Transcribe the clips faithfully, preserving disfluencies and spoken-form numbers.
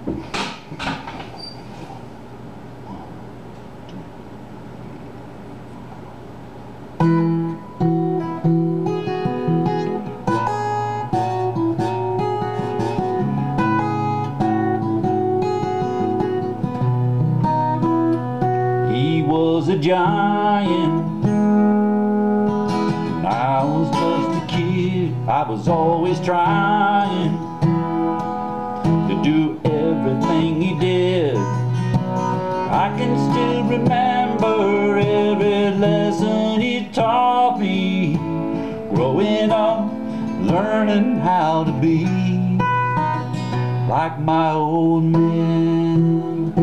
He was a giant, and I was just a kid. I was always trying to do everything he did. I can still remember every lesson he taught me, growing up, learning how to be like my old man.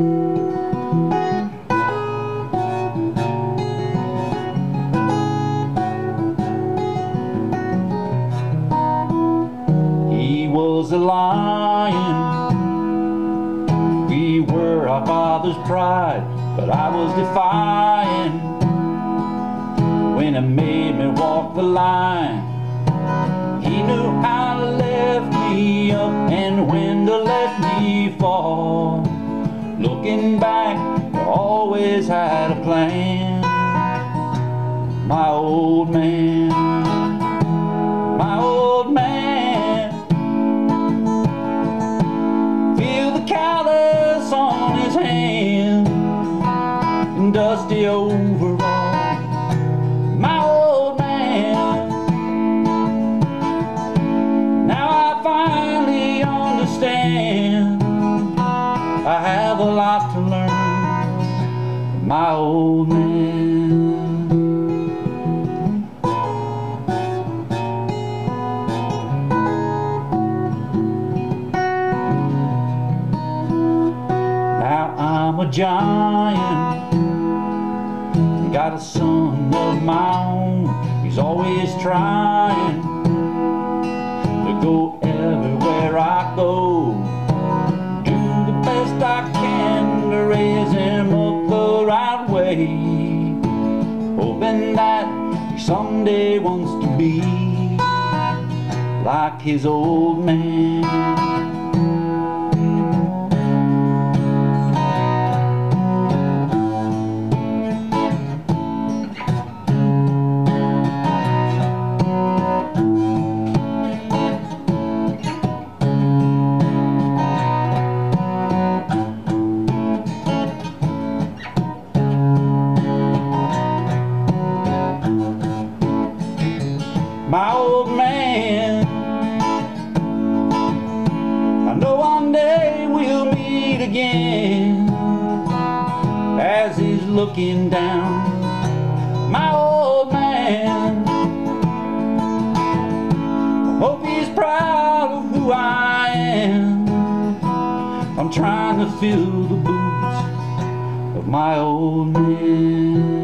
He was a lion, we were our father's pride, but I was defiant when he made me walk the line. He knew how to lift me up and when to let me fall. Looking back, I always had a plan. My old man, my old man. Feel the callus on his hand and dusty overall. My old man. Now I finally understand I have a lot to learn from my old man. I'm a giant, got a son of my own. He's always trying to go everywhere I go, do the best I can to raise him up the right way, hoping that he someday wants to be like his old man. My old man, I know one day we'll meet again. As he's looking down, my old man, I hope he's proud of who I am. I'm trying to fill the boots of my old man.